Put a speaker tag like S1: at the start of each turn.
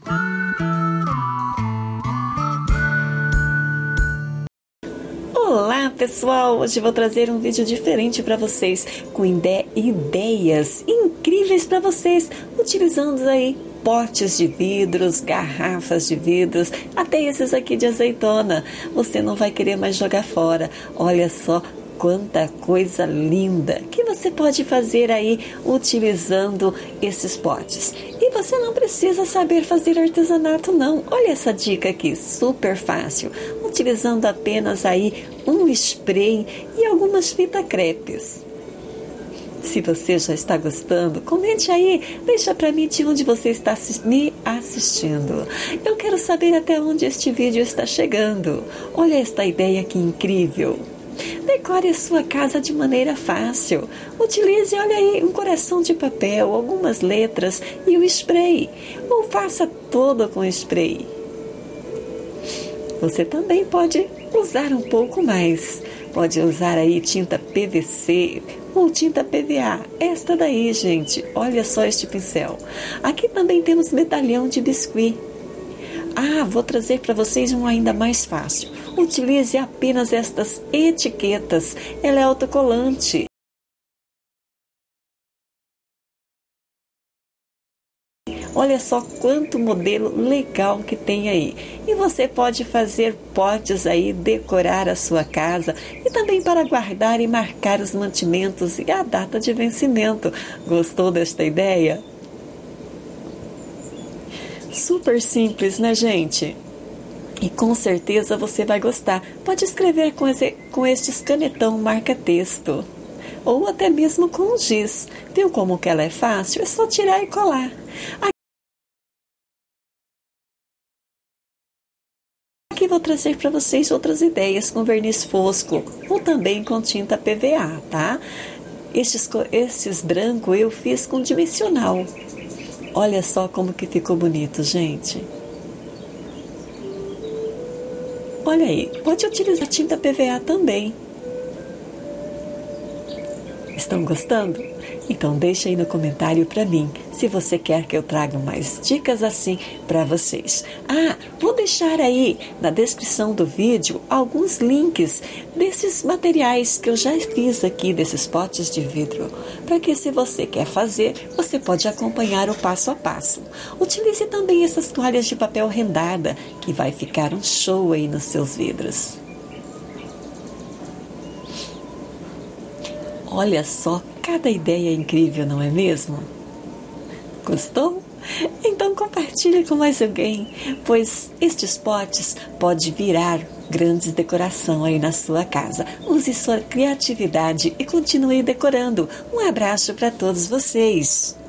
S1: Olá pessoal, hoje vou trazer um vídeo diferente para vocês, com ideias incríveis para vocês, utilizando aí potes de vidros, garrafas de vidros, até esses aqui de azeitona. Você não vai querer mais jogar fora. Olha só quanta coisa linda que você pode fazer aí utilizando esses potes. E você não precisa saber fazer artesanato não. Olha essa dica aqui, super fácil, utilizando apenas aí um spray e algumas fita crepes. Se você já está gostando, comente aí, deixa para mim de onde você está me assistindo. Eu quero saber até onde este vídeo está chegando. Olha esta ideia que incrível. Decore a sua casa de maneira fácil. Utilize, olha aí, um coração de papel, algumas letras e o spray. Ou faça todo com spray. Você também pode usar um pouco mais. Pode usar aí tinta PVC ou tinta PVA. Esta daí, gente, olha só este pincel. Aqui também temos medalhão de biscuit. Vou trazer para vocês um ainda mais fácil. Utilize apenas estas etiquetas. Ela é autocolante. Olha só quanto modelo legal que tem aí. E você pode fazer potes aí, decorar a sua casa e também para guardar e marcar os mantimentos e a data de vencimento. Gostou desta ideia? Super simples, né, gente? E com certeza você vai gostar. Pode escrever com estes canetão marca-texto. Ou até mesmo com giz. Viu como que ela é fácil? É só tirar e colar. Aqui vou trazer para vocês outras ideias com verniz fosco. Ou também com tinta PVA, tá? Estes branco eu fiz com dimensional. Olha só como que ficou bonito, gente. Olha aí, pode utilizar tinta PVA também. Estão gostando? Então deixa aí no comentário para mim, se você quer que eu traga mais dicas assim para vocês. Vou deixar aí na descrição do vídeo alguns links desses materiais que eu já fiz aqui, desses potes de vidro, para que se você quer fazer, você pode acompanhar o passo a passo. Utilize também essas toalhas de papel rendada, que vai ficar um show aí nos seus vidros. Olha só, cada ideia é incrível, não é mesmo? Gostou? Então compartilhe com mais alguém, pois estes potes podem virar grandes decoração aí na sua casa. Use sua criatividade e continue decorando. Um abraço para todos vocês!